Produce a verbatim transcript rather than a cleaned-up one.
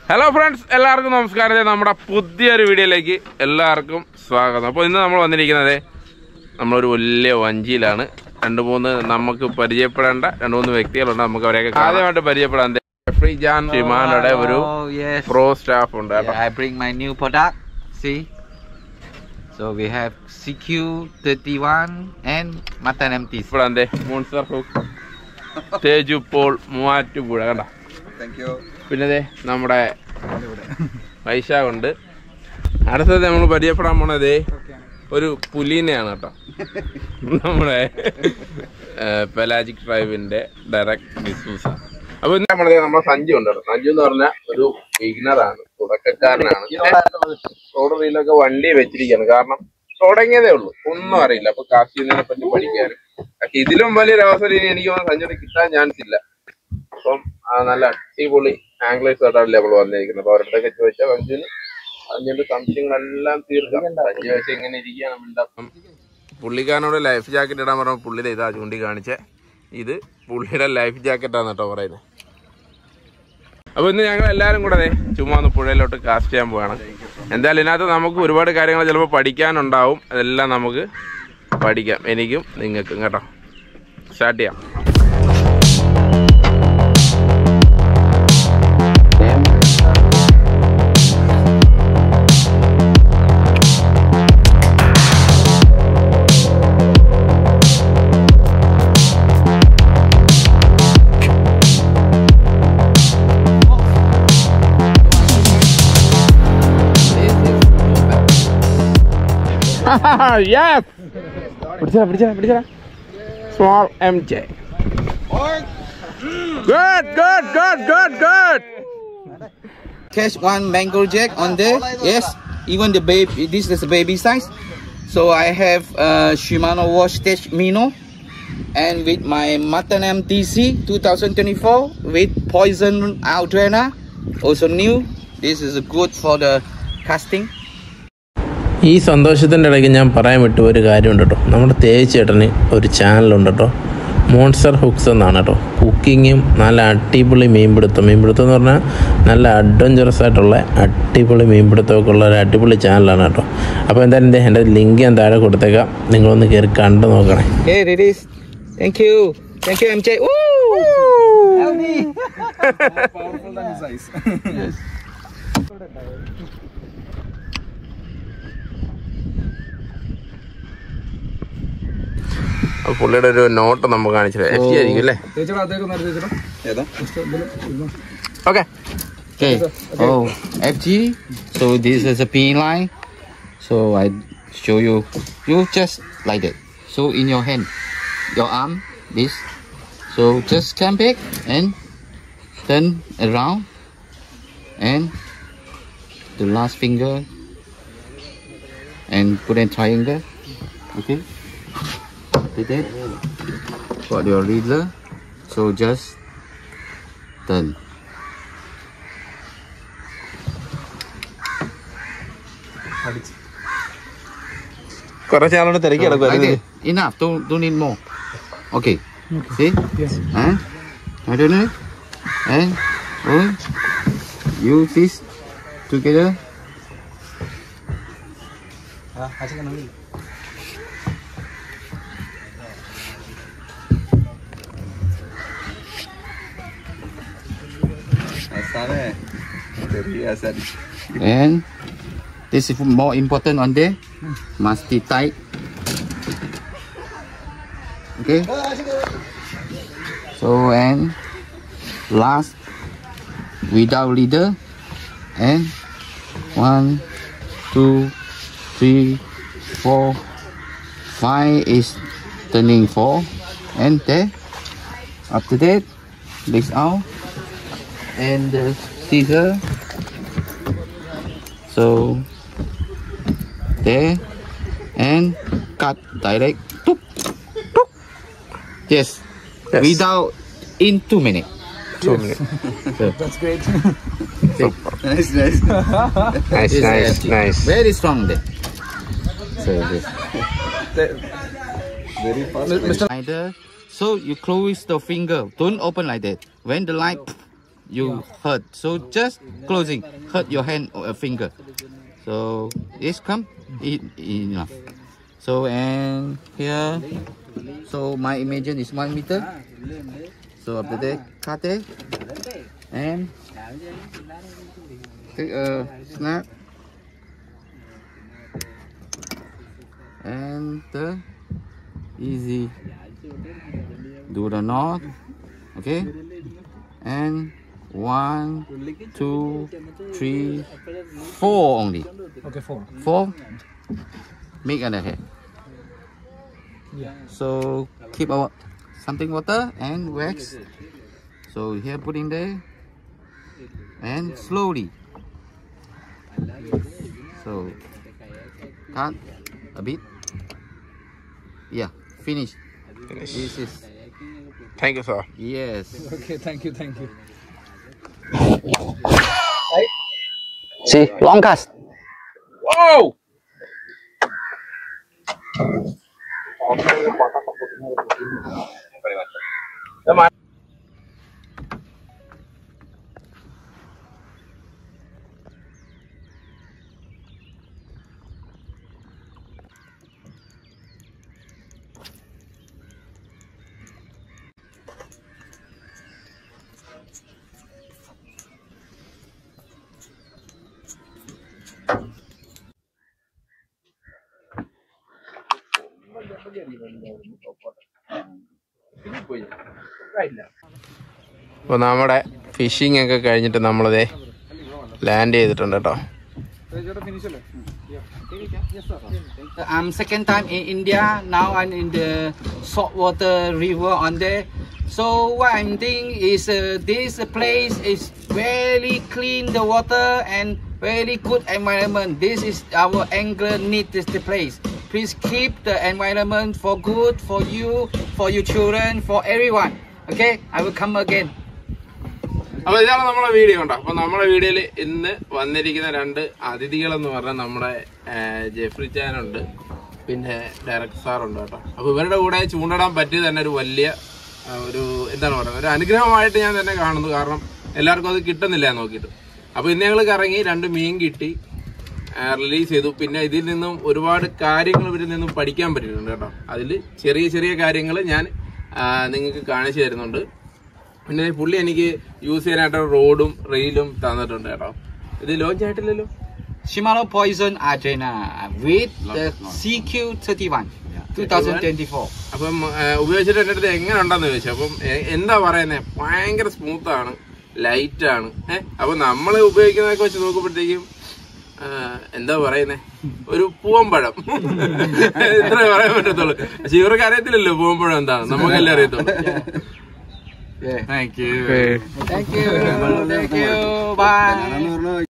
Hello friends, എല്ലാവർക്കും നമസ്കാരം. നമ്മുടെ പുതിയൊരു വീഡിയോയിലേക്ക് എല്ലാവർക്കും സ്വാഗതം. അപ്പോൾ ഇന്ന് നമ്മൾ വന്നിരിക്കുന്നത് നമ്മളൊരു വലിയ വഞ്ചിയിലാണ്. രണ്ട് മൂന്ന് നമുക്ക് പരിചയപ്പെടേണ്ട രണ്ട് മൂന്ന് വ്യക്തികളുണ്ട്. നമുക്ക് അവരെയൊക്കെ ആദ്യമായിട്ട് പരിചയപ്പെടാൻ ജെഫ്രി ജാൻ ഷിമാനോയുടെ ഒരു പ്രോ സ്റ്റാഫ് ഉണ്ട്. I bring my new product. See, so we have C Q thirty-one and Matan M T. ഇപ്പോൾ അതെ മോൺസ്റ്റർ ഹുക്ക് തേജു പോൾ മൂവാറ്റുപുഴ കണ്ട. Thank you. പിന്നെ നമ്മുടെ വൈശാഖ് ഉണ്ട്. അടുത്തത് നമ്മൾ പരിചയപ്പെടാൻ പോണത് ഒരു പുലീനെയാണ് കേട്ടോ. നമ്മുടെ പെലാജിക് ഡ്രൈവിന്റെ ഡയറക്ട് ഡിസൂസ. അപ്പൊ ഇന്ന് നമ്മളെ നമ്മുടെ സഞ്ജു ഉണ്ട് കേട്ടോ. സഞ്ജു എന്ന് പറഞ്ഞാൽ ഒരു ബിഗിനറാണ്, തുടക്കക്കാരനാണ്. റോഡ് റീലൊക്കെ വണ്ടി വെച്ചിരിക്കുകയാണ്. കാരണം തുടങ്ങിയതേ ഉള്ളൂ, ഒന്നും അറിയില്ല. അപ്പൊ കാസ്റ്റ് ചെയ്യുന്നതിനെ പറ്റി പഠിക്കാനും പക്ഷെ ഇതിലും വലിയൊരു അവസരം ഇനി എനിക്ക് സഞ്ജുവിന് കിട്ടാൻ ചാൻസ് ഇല്ല. അപ്പം നല്ല അടിപൊളി ആംഗ്ലേഴ്സ് ആയിട്ടാണ് നമ്മൾ വന്നിരിക്കുന്നത്. അപ്പൊ അവരുടെ ചോദിച്ചാൽ സഞ്ജുവിന് സഞ്ജുവിന്റെ സംശയങ്ങളെല്ലാം തീർക്കാം. സഞ്ജു ചോദിച്ചാൽ ഇങ്ങനെ ഇരിക്കുകയാണ്. പുള്ളിക്കാരനോട് ലൈഫ് ജാക്കറ്റ് ഇടാൻ പറഞ്ഞ പുള്ളിയുടെ ഇതാ ചൂണ്ടി കാണിച്ചേ. ഇത് പുള്ളിയുടെ ലൈഫ് ജാക്കറ്റാണ് കേട്ടോ പറയുന്നത്. അപ്പൊ ഇന്ന് ഞങ്ങൾ എല്ലാവരും കൂടെ ചുമ്മാ ഒന്ന് പുഴയിലോട്ട് കാസ്റ്റ് ചെയ്യാൻ പോവാണ്. എന്തായാലും ഇതിനകത്ത് നമുക്ക് ഒരുപാട് കാര്യങ്ങൾ ചിലപ്പോൾ പഠിക്കാനുണ്ടാവും. അതെല്ലാം നമുക്ക് പഠിക്കാം, എനിക്കും നിങ്ങൾക്കും കേട്ടോ. സ്റ്റാർട്ട് ചെയ്യാം. Yes. Pidichara, pidichara, pidichara. Small M J. Good, good, good, good, good. Catch one mango jack on there. Yes, even the baby. This is a baby size. So I have uh, Shimano Wash Stage Mino, and with my Matan M T C twenty twenty-four with Poison Outrunner, also new. This is good for the casting. ഈ സന്തോഷത്തിൻ്റെ ഇടയ്ക്ക് ഞാൻ പറയാൻ വിട്ടു ഒരു കാര്യമുണ്ട് കേട്ടോ. നമ്മുടെ തേജ് ചേട്ടന് ഒരു ചാനലുണ്ട് കേട്ടോ, മോൺസ്റ്റർ ഹുക്സ് എന്നാണ് കേട്ടോ. കുക്കിങ്ങും നല്ല അടിപൊളി മീൻപിടുത്തം മീൻപിടുത്തം എന്ന് പറഞ്ഞാൽ നല്ല അഡ്വഞ്ചറസ് ആയിട്ടുള്ള അടിപൊളി മീൻപിടുത്തമൊക്കെ ഉള്ള ഒരു അടിപൊളി ചാനലാണ് കേട്ടോ. അപ്പോൾ എന്തായാലും എൻ്റെ എൻ്റെ ലിങ്ക് ഞാൻ താഴെ കൊടുത്തേക്കാം, നിങ്ങളൊന്ന് കയറി കണ്ടു നോക്കണേ. Hey, it is. Thank you. Thank you, M J. Woo! More powerful than his eyes. Yes. പുള്ളിയുടെ ഒരു നോട്ട് നമുക്ക് കാണിച്ചത് എഫ് ജി ആയിരിക്കും അല്ലേ? Okay. Okay. Oh, F G. So this is a P line. So I show you. You just like that. So in your hand, your arm, this. So just come back and turn around, and the last finger, and put a triangle. Okay. Did it? Got your leader. So just turn. കുറച്ചാളോട് തിരക്കി Like enough. Don't don't need more. Okay. See? Yes. Huh? I don't know. And oh, use this together. And this is more important on there. Must be tight. Okay. So and last without leader. And one, two, three, four, five is turning four. And there. After that, this out. And the scissor. So there and cut direct. Toop, toop. Yes. Yes, without in two minutes. Two minutes. So. That's great. Nice, nice, nice, nice, nice. Very strong there. So this. Very fast. Either So you close the finger. Don't open like that. When the light you hurt. So just closing, hurt your hand or a finger. So this come e- enough. So and here, so my imagine is one meter. So after that, cut it and take a snap and the easy do the knot, okay, and one, two, three, four only. Okay, four. Four. Make another head. Yeah. So keep our something water and wax. So here put in there and slowly. So cut a bit. Yeah, finish. Finish. This is Thank you, sir. yes. Okay, thank you, thank you. See, long cast. Wow! അപ്പോൾ നമ്മുടെ phishing ഒക്കെ കഴിഞ്ഞിട്ട് നമ്മളതേ land ചെയ്തിട്ടുണ്ട് കേട്ടോ. I'm second time in India. Now I'm in the saltwater river on there. So what I'm thinking is uh, this place is very clean the water and very good environment. This is our angler need this the place. Please keep the environment for good for you, for your children, for everyone. Okay, I will come again. അപ്പോൾ ഇതാണ് നമ്മളെ video ഉണ്ടോ. അപ്പോൾ നമ്മുടെ വീഡിയോയിൽ ഇന്ന് വന്നിരിക്കുന്ന രണ്ട് അതിഥികളെന്ന് പറഞ്ഞാൽ നമ്മുടെ ജെഫ്രി ചാനുണ്ട്, പിന്നെ ഡയറക്ടർ സാറുണ്ട് കേട്ടോ. അപ്പോൾ ഇവരുടെ കൂടെ ചൂണ്ടിടാൻ പറ്റിയത് തന്നെ ഒരു വലിയ ഒരു എന്താണ് പറയുക, ഒരു അനുഗ്രഹമായിട്ട് ഞാൻ തന്നെ കാണുന്നു. കാരണം എല്ലാവർക്കും അത് കിട്ടുന്നില്ല നോക്കിയിട്ട്. അപ്പോൾ ഇന്ന് ഞങ്ങൾ കറങ്ങി രണ്ട് മീൻ കിട്ടി, റിലീസ് ചെയ്തു. പിന്നെ ഇതിൽ നിന്നും ഒരുപാട് കാര്യങ്ങൾ ഇവരിൽ നിന്നും പഠിക്കാൻ പറ്റിയിട്ടുണ്ട് കേട്ടോ. അതിൽ ചെറിയ ചെറിയ കാര്യങ്ങൾ ഞാൻ നിങ്ങൾക്ക് കാണിച്ചു തരുന്നുണ്ട്. പിന്നെ പുള്ളി എനിക്ക് യൂസ് ചെയ്യാനായിട്ട് റോഡും റെയിലും തന്നിട്ടുണ്ട് കേട്ടോ. ഇത് ലോഞ്ച് ആയിട്ടില്ലല്ലോ. Shimano Poison Adrena with the C Q thirty-one twenty twenty-four. അപ്പം ഉപയോഗിച്ചിട്ട് എൻ്റെ അടുത്ത് എങ്ങനെ ഉണ്ടെന്ന് ചോദിച്ചു. അപ്പം എന്താ പറയുന്നത്, ഭയങ്കര സ്മൂത്ത് ആണ്, ലൈറ്റ് ആണ്. ഏഹ് അപ്പൊ നമ്മൾ ഉപയോഗിക്കുന്നതൊക്കെ വെച്ച് നോക്കുമ്പോഴത്തേക്കും എന്താ പറയുന്നേ, ഒരു പൂവമ്പഴം ഇത്രേ പറയാൻ പറ്റത്തുള്ളൂ. പക്ഷെ ഇവർക്ക് അറിയത്തില്ലല്ലോ പൂവമ്പഴം എന്താണ്, നമുക്കെല്ലാം അറിയത്തുള്ളൂ. Thank you. Thank you. Thank you. Bye.